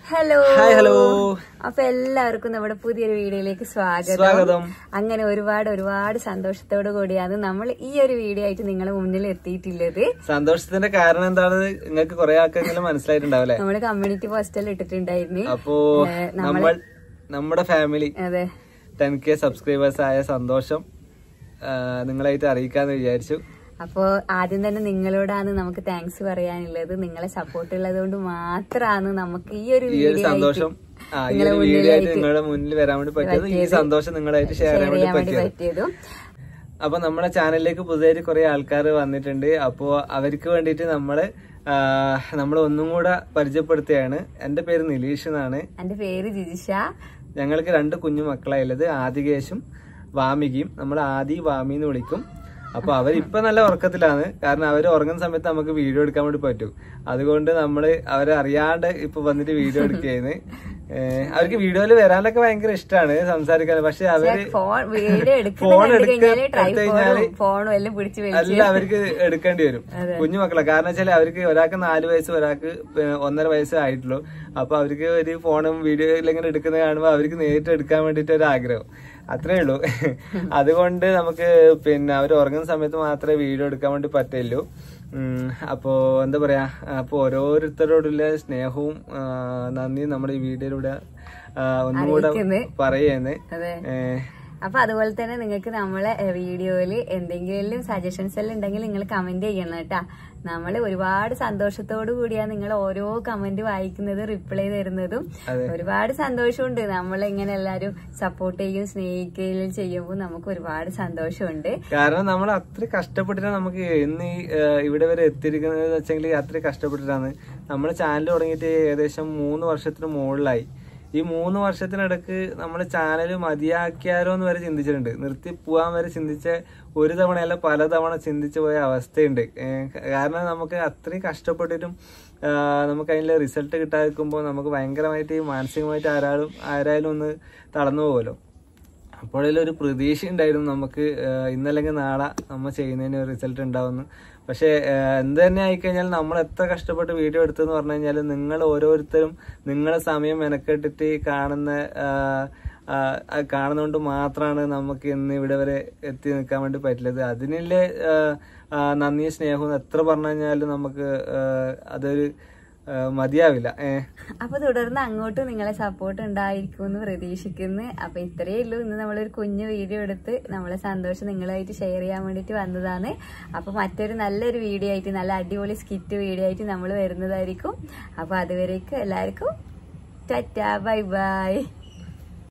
Hello hello. അപ്പൊ എല്ലാവർക്കും നമ്മുടെ പുതിയൊരു വീഡിയോയിലേക്ക് സ്വാഗതം. അങ്ങനെ ഒരുപാട് സന്തോഷത്തോടു കൂടിയാണ് നമ്മൾ ഈ ഒരു വീഡിയോ ആയിട്ട് നിങ്ങളെ മുന്നിൽ എത്തിയിട്ടുള്ളത്. സന്തോഷത്തിന്റെ കാരണം എന്താണെന്ന് നിങ്ങൾക്ക് കുറെ ആൾക്കെങ്കിലും മനസ്സിലായിട്ടുണ്ടാവില്ലേ? നമ്മള് കമ്മ്യൂണിറ്റി പോസ്റ്ററിൽ ഇട്ടിട്ടുണ്ടായിരുന്നു. അപ്പോ നമ്മുടെ ഫാമിലി 10K സബ്സ്ക്രൈബേഴ്സ് ആയ സന്തോഷം നിങ്ങളായിട്ട് അറിയിക്കാന്ന് വിചാരിച്ചു. അപ്പോ ആദ്യം തന്നെ നിങ്ങളോടാണ് നമുക്ക് താങ്ക്സ് പറയാനുള്ളത്. നിങ്ങളെ സപ്പോർട്ട് ഉള്ളത് കൊണ്ട് മാത്രമാണ് നമുക്ക് ഈ ഒരു സന്തോഷം നിങ്ങളുടെ മുന്നിൽ വരാൻ വേണ്ടി പറ്റിയത്. ഈ സന്തോഷം നിങ്ങളായിട്ട് ഷെയർ ചെയ്യാൻ വേണ്ടി പറ്റിയതും. അപ്പൊ നമ്മുടെ ചാനലിലേക്ക് പുതിയതായിട്ട് കുറെ ആൾക്കാർ വന്നിട്ടുണ്ട്. അപ്പോ അവർക്ക് വേണ്ടിയിട്ട് നമ്മൾ ഒന്നും കൂടെ പരിചയപ്പെടുത്തുകയാണ്. എന്റെ പേര് നിലീഷ് എന്നാണ്. എന്റെ പേര് ജിജിഷ. ഞങ്ങൾക്ക് 2 കുഞ്ഞു മക്കളായുള്ളത്, ആദികേശും വാമികയും. നമ്മൾ ആദി വാമി എന്ന് വിളിക്കും. അപ്പൊ അവരിപ്പൊ നല്ല ഉറക്കത്തിലാണ്. കാരണം അവര് ഉറങ്ങുന്ന സമയത്ത് നമുക്ക് വീഡിയോ എടുക്കാൻ വേണ്ടി പറ്റും. അതുകൊണ്ട് നമ്മള് അവരെ അറിയാണ്ട് ഇപ്പൊ വന്നിട്ട് വീഡിയോ എടുക്കുകയാണ്. അവർക്ക് വീഡിയോയിൽ വരാനൊക്കെ ഭയങ്കര ഇഷ്ടമാണ് സംസാരിക്കാൻ. പക്ഷെ അവര് ഫോൺ എടുക്കഴിഞ്ഞാല് അല്ല അവർക്ക് എടുക്കേണ്ടി വരും. കുഞ്ഞു മക്കളെ കാരണം വെച്ചാൽ അവർക്ക് ഒരാൾക്ക് 4 വയസ്സ്, ഒരാൾക്ക് 1.5 വയസ്സേ ആയിട്ടുള്ളൂ. അപ്പൊ അവർക്ക് ഒരു ഫോണും വീഡിയോയിൽ ഇങ്ങനെ എടുക്കുന്നത് കാണുമ്പോൾ അവർക്ക് നേരിട്ട് എടുക്കാൻ വേണ്ടിട്ട് ഒരു ആഗ്രഹം, അത്രേ ഉള്ളൂ. അതുകൊണ്ട് നമുക്ക് അവർ ഉറങ്ങുന്ന സമയത്ത് മാത്രമേ വീഡിയോ എടുക്കാൻ വേണ്ടി പറ്റുള്ളൂ. അപ്പോ എന്താ പറയാ, അപ്പൊ ഓരോരുത്തരോടുള്ള സ്നേഹവും നന്ദിയും നമ്മുടെ ഈ വീഡിയോയിലൂടെ ഒന്നുകൂടെ പറയുന്നേ. അപ്പൊ അതുപോലെ തന്നെ നിങ്ങൾക്ക് നമ്മളെ വീഡിയോയില് എന്തെങ്കിലും സജഷൻസ് എല്ലാം ഉണ്ടെങ്കിൽ നിങ്ങൾ കമന്റ് ചെയ്യണം കേട്ടാ. നമ്മള് ഒരുപാട് സന്തോഷത്തോടു കൂടിയാണ് നിങ്ങൾ ഓരോ കമന്റ് വായിക്കുന്നത്, റിപ്ലൈ തരുന്നതും. ഒരുപാട് സന്തോഷമുണ്ട്. നമ്മളിങ്ങനെ എല്ലാരും സപ്പോർട്ട് ചെയ്യും, സ്നേഹിക്കുകയും ചെയ്യുമ്പോൾ നമുക്ക് ഒരുപാട് സന്തോഷമുണ്ട്. കാരണം നമ്മൾ അത്ര കഷ്ടപ്പെട്ടിട്ടാണ് നമുക്ക് ഇന്ന് ഇവിടെ വരെ എത്തിയിരിക്കുന്നത് വെച്ചെങ്കിൽ അത്ര കഷ്ടപ്പെട്ടിട്ടാണ്. നമ്മുടെ ചാനൽ തുടങ്ങിയിട്ട് ഏകദേശം 3 വർഷത്തിന് മുകളിലായി. ഈ 3 വർഷത്തിനിടക്ക് നമ്മുടെ ചാനൽ മതിയാക്കിയാലോ എന്ന് വരെ ചിന്തിച്ചിട്ടുണ്ട്. നിർത്തി പോവാൻ വരെ ചിന്തിച്ച ഒരു തവണയല്ല പലതവണ ചിന്തിച്ചു പോയ അവസ്ഥയുണ്ട്. കാരണം നമുക്ക് അത്രയും കഷ്ടപ്പെട്ടിട്ടും നമുക്ക് അതിൻ്റെ റിസൾട്ട് കിട്ടാതിരിക്കുമ്പോൾ നമുക്ക് ഭയങ്കരമായിട്ട് മാനസികമായിട്ട് ആരായാലും ഒന്ന് തളർന്നു പോകുമല്ലോ. അപ്പോഴൊരു പ്രതീക്ഷ ഉണ്ടായിരുന്നു നമുക്ക് ഇന്നല്ലെങ്കിൽ നാളെ നമ്മൾ ചെയ്യുന്നതിന് ഒരു റിസൾട്ട് ഉണ്ടാവുമെന്ന്. പക്ഷെ എന്ത് തന്നെ ആയിക്കഴിഞ്ഞാൽ നമ്മൾ എത്ര കഷ്ടപ്പെട്ട് വീഡിയോ എടുത്തെന്ന് പറഞ്ഞു കഴിഞ്ഞാൽ നിങ്ങൾ ഓരോരുത്തരും നിങ്ങളെ സമയം മെനക്കെട്ടിട്ട് കാണുന്നതുകൊണ്ട് മാത്രമാണ് നമുക്ക് ഇന്ന് ഇവിടെ വരെ എത്തി നിൽക്കാൻ വേണ്ടി പറ്റില്ലത്. അതിനുള്ള നന്ദിയും സ്നേഹവും എത്ര പറഞ്ഞു കഴിഞ്ഞാലും നമുക്ക് അതൊരു മതിയാവില്ല. അപ്പൊ തുടർന്ന് അങ്ങോട്ടും നിങ്ങളെ സപ്പോർട്ട് ഉണ്ടായിരിക്കും എന്ന് പ്രതീക്ഷിക്കുന്നു. അപ്പൊ ഇത്രയേ ഉള്ളൂ. ഇന്ന് നമ്മളൊരു കുഞ്ഞു വീഡിയോ എടുത്ത് നമ്മളെ സന്തോഷം നിങ്ങളായിട്ട് ഷെയർ ചെയ്യാൻ വേണ്ടിട്ട് വന്നതാണ്. അപ്പൊ മറ്റൊരു നല്ലൊരു വീഡിയോ ആയിട്ട്, നല്ല അടിപൊളി സ്കിറ്റ് വീഡിയോ ആയിട്ട് നമ്മൾ വരുന്നതായിരിക്കും. അപ്പൊ അതുവരേക്കും എല്ലാവർക്കും ടാറ്റാ, ബൈ ബൈ.